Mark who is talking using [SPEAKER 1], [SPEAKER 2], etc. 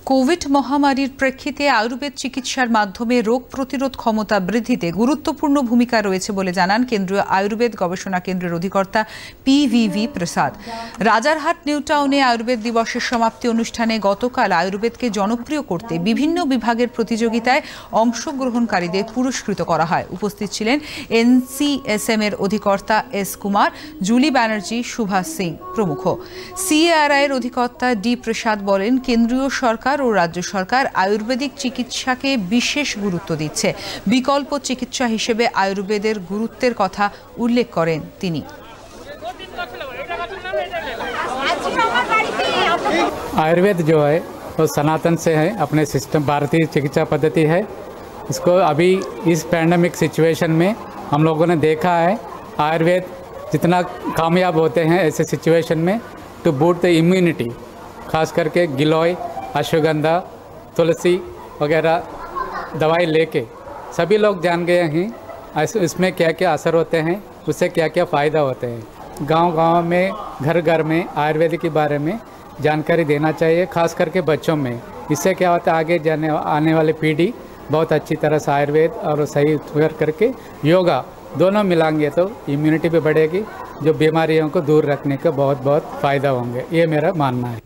[SPEAKER 1] Covid মহামারীর প্রেক্ষিতে আয়ুর্বেদ চিকিৎসার মাধ্যমে রোগ প্রতিরোধ ক্ষমতা বৃদ্ধিতে গুরুত্বপূর্ণ ভূমিকা রয়েছে বলে জানান কেন্দ্রীয় আয়ুর্বেদ গবেষণা কেন্দ্রের অধিকর্তা PVV প্রসাদ। রাজারহাট নিউ টাউনে আয়ুর্বেদ দিবসের সমাপ্তি অনুষ্ঠানে গতকাল আয়ুর্বেদকে জনপ্রিয় করতে বিভিন্ন বিভাগের প্রতিযোগিতায় অংশগ্রহণকারীদের পুরস্কৃত করা হয়। উপস্থিত ছিলেন NCSM এর অধিকর্তা S কুমার, জুলি ব্যানার্জি, সুভাষ সিং প্রমুখ। CARI এর অধিকর্তা D প্রসাদ বলেন, কেন্দ্রীয় সরকার ও রাজ্য সরকার আয়ুর্বেদিক চিকিৎসাকে বিশেষ গুরুত্ব দিচ্ছে। বিকল্প চিকিৎসা হিসেবে আয়ুর্বেদের গুরুত্বের কথা উল্লেখ করেন তিনি।
[SPEAKER 2] आयुर्वेद जो है वो सनातन से है, अपने सिस्टम भारतीय चिकित्सा पद्धति है। इसको अभी इस पैंडेमिक सिचुएशन में हम लोगों ने देखा है आयुर्वेद जितना कामयाब होते हैं ऐसे सिचुएशन में टू बूस्ट द इम्यूनिटी, खास करके गिलोय, अश्वगंधा, तुलसी वगैरह दवाई लेके सभी लोग जान गए हैं इसमें क्या क्या असर होते हैं, उससे क्या क्या फ़ायदा होते हैं। गांव-गांव में, घर घर में आयुर्वेद के बारे में जानकारी देना चाहिए, खास करके बच्चों में। इससे क्या होता है आगे आने वाली पीढ़ी बहुत अच्छी तरह से आयुर्वेद और सही करके योगा दोनों मिलाएंगे तो इम्यूनिटी भी बढ़ेगी, जो बीमारियों को दूर रखने का बहुत फ़ायदा होंगे, ये मेरा मानना है।